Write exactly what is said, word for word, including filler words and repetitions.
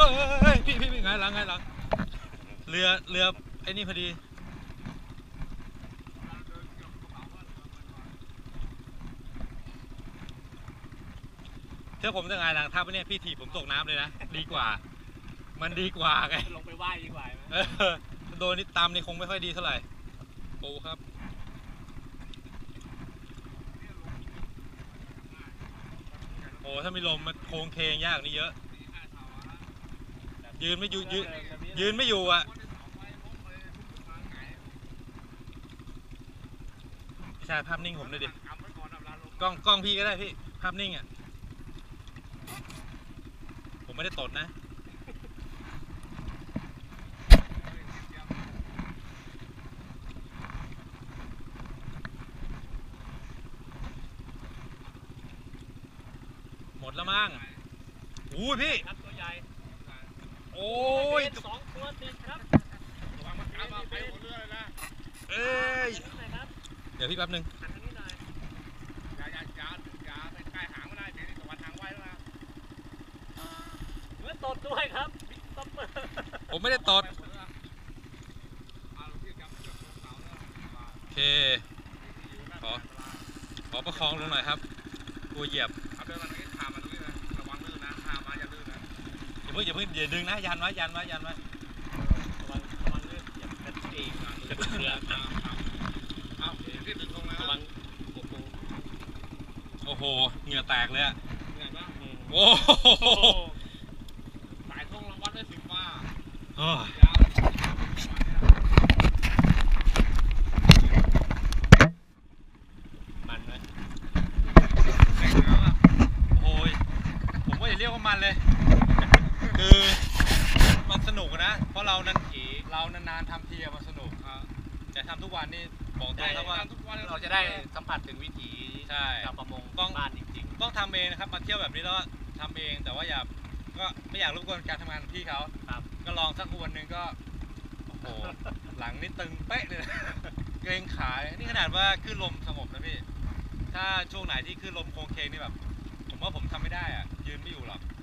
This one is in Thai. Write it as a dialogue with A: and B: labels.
A: เฮ้ยพี่พี่ไงหลังไงหลังเรือเรือไอ้นี่พอดีถ้าผมจะไงหลังทับเนี่ยพี่ถีบผมตกน้ำเลยนะดีกว่ามันดีกว่าไง
B: ลงไปว่ายดีกว่าไหม
A: โดนนี่ตามนี่คงไม่ค่อยดีเท่าไหร่ปูครับโอ้ถ้ามีลมมันโค้งเคงยากนี่เยอะยืนไม่อยู่ยืนยืนไม่อยู่อ่ะพี่ชายภาพนิ่งผมเลยดิกล้องกล้องพี่ก็ได้พี่ภาพนิ่งอ่ะผมไม่ได้ตดนะหมดแล้วมั้งอู้พี่
B: ตัวใหญ่
A: โอ้ย
B: สองตัวติดครับระวังมันกลับมาไปหมดเรือเลยนะ
A: เอ้ยเดี๋ยวพี่แป๊บนึง
B: อย่าอย่าอย่าอย่าไปใกล้หางไม่ได้เดี๋ยวตะวันทางไว้แล้วนะเหมือนตดด้วยครับตบ
A: ผมไม่ได้ตดโอเคขอขอประคองลงหน่อยครับกลัวเหยียบ
B: เอาเดินมาตรงนี้ขามาตรงนี้นะระวังลื่นนะขามาอย่าลื่นนะ
A: อย่าเพิ่งอย่าเพิ่งอย่าดึงนะยันไว้ยันไว้ยันไว้
B: ระวังระวังลื่นอย่าเป็นตีมาเรือเอาเอาขึ้นถึงตรงแล้วระวัง
A: โอ้โหเหงื่อแตกเลยอะ
B: เหนื่อยปะ
A: โอ้
B: สายทงรางวัลได้สิบว่ามันไหม
A: โอ้ยผมว่าอย่าเรียกว่ามันเลยคือมันสนุกนะเพราะเรานั้นเรานานๆทำทีมันสนุกแต่ทำทุกวันนี่บอกตรงแล้วว่า
B: เราจะได้สัมผัสถึงวิถีชาวประมงบ้านจริง
A: ๆต้องทำเองนะครับมาเที่ยวแบบนี้แล้วทำเองแต่ว่าอย่าก็ไม่อยากรบกวนการทำงานของพี่เขาก็ลองสักวันหนึ่งก็โอ้โหหลังนี่ตึงเป๊ะเลยเกรงขานี่ขนาดว่าขึ้นลมสงบนะพี่ถ้าช่วงไหนที่ขึ้นลมโค้งเคงนี่แบบผมว่าผมทำไม่ได้อ่ะยืนไม่อยู่หรอก